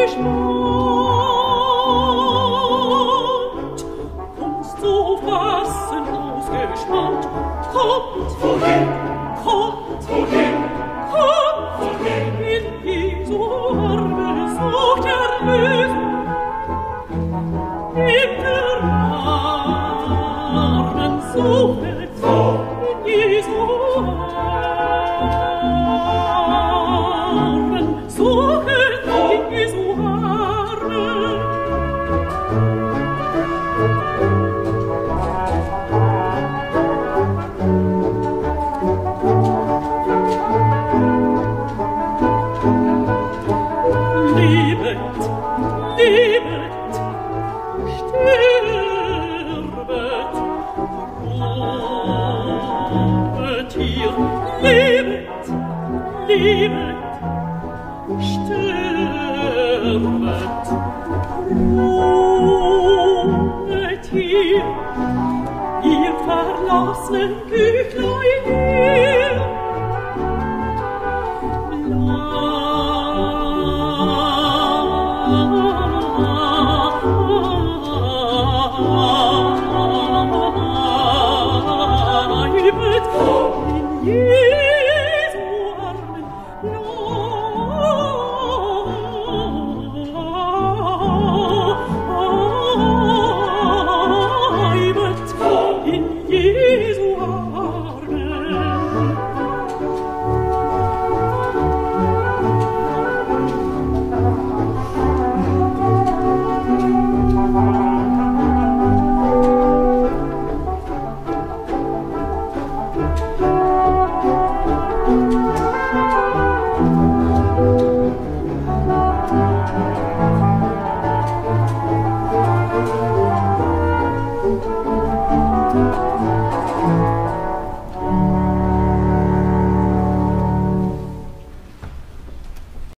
gespannt, und so fassenlos gespannt. Kommt, wohin? Kommt, wohin? Kommt, wohin? In Jesu Arme sucht Erlösung. In der Armen sucht in Jesu Armen sucht in Jesu Armen. Liebet, liebet, sterbet, ruhet ihr. Liebet, liebet, sterbet, ruhet ihr. Ihr verlassenen Küchlein hier. Bleibt